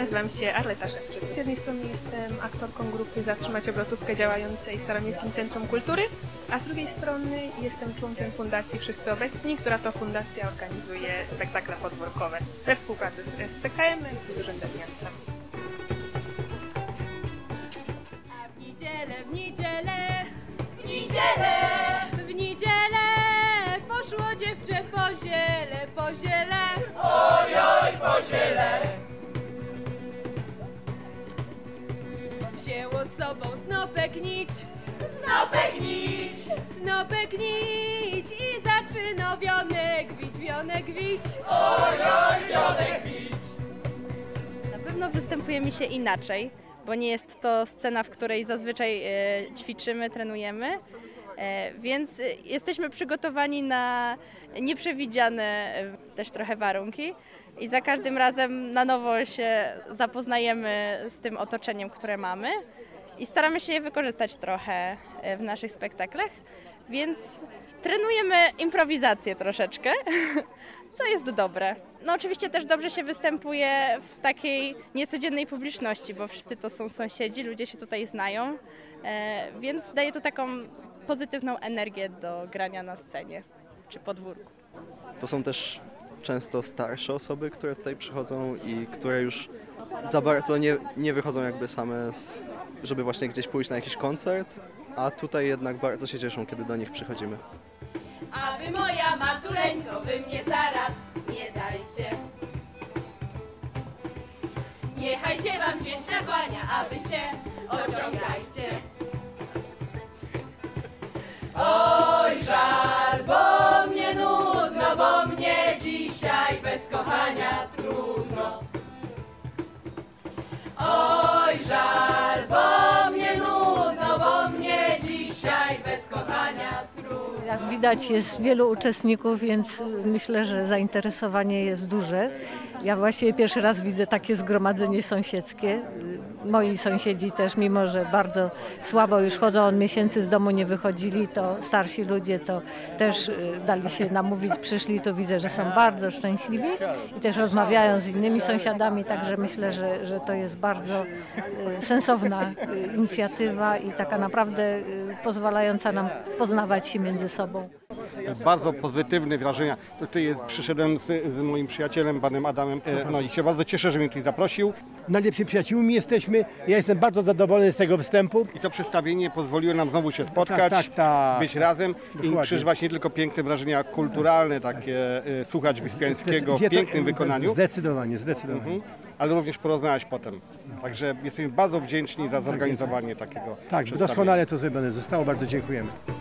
nazywam się Arleta Szewczyk. Z jednej strony jestem aktorką grupy Zatrzymać Obrotówkę działającej w Staromiejskim Centrum Kultury, a z drugiej strony jestem członkiem Fundacji Wszyscy Obecni, która to fundacja organizuje spektakle podwórkowe we współpracy z SCKM i z Urzędem Miasta. A w niedzielę, w niedzielę, w niedzielę, w niedzielę poszło dziewczę po ziele, po ziele. Ojoj, po ziele! Wzięło z sobą snopek nić, Snopek nić! snopek nić i zaczyna wionek wić. Ojoj, wionek bić! Na pewno występuje się inaczej, bo nie jest to scena, w której zazwyczaj ćwiczymy, trenujemy, więc jesteśmy przygotowani na nieprzewidziane też trochę warunki i za każdym razem na nowo się zapoznajemy z tym otoczeniem, które mamy i staramy się je wykorzystać trochę w naszych spektaklach, więc trenujemy improwizację troszeczkę. Co jest dobre. No oczywiście też dobrze się występuje w takiej niecodziennej publiczności, bo wszyscy to są sąsiedzi, ludzie się tutaj znają, więc daje to taką pozytywną energię do grania na scenie czy podwórku. To są też często starsze osoby, które tutaj przychodzą i które już za bardzo nie wychodzą jakby same, żeby właśnie gdzieś pójść na jakiś koncert, a tutaj jednak bardzo się cieszą, kiedy do nich przychodzimy. A wy moja matuleńko, wy mnie zaraz nie dajcie. Niechaj się wam dzień nakłania, a wy się ociągajcie. Oj, żal, bo mnie nudno, bo mnie dzisiaj bez kochania trudno. Oj, żal, bo mnie nudno, bo mnie dzisiaj bez kochania trudno. Jak widać jest wielu uczestników, więc myślę, że zainteresowanie jest duże. Ja właściwie pierwszy raz widzę takie zgromadzenie sąsiedzkie. Moi sąsiedzi też, mimo że bardzo słabo już chodzą, od miesięcy z domu nie wychodzili, to starsi ludzie to też dali się namówić, przyszli, to widzę, że są bardzo szczęśliwi i też rozmawiają z innymi sąsiadami, także myślę, że to jest bardzo sensowna inicjatywa i taka naprawdę pozwalająca nam poznawać się między sobą. Bardzo pozytywne wrażenia. Tutaj przyszedłem z moim przyjacielem, panem Adamem, no i się bardzo cieszę, że mnie tutaj zaprosił. Najlepszymi przyjaciółmi jesteśmy. Ja jestem bardzo zadowolony z tego występu. I to przedstawienie pozwoliło nam znowu się spotkać, Tak. być razem Dokładnie. i przeżywać nie tylko piękne wrażenia kulturalne, takie słuchać Wyspiańskiego w Gdzie to- pięknym wykonaniu, Zdecydowanie. ale również porozmawiać potem. Także jesteśmy bardzo wdzięczni za zorganizowanie takiego Tak, przedstawienia. doskonale to zrobione zostało. Bardzo dziękujemy.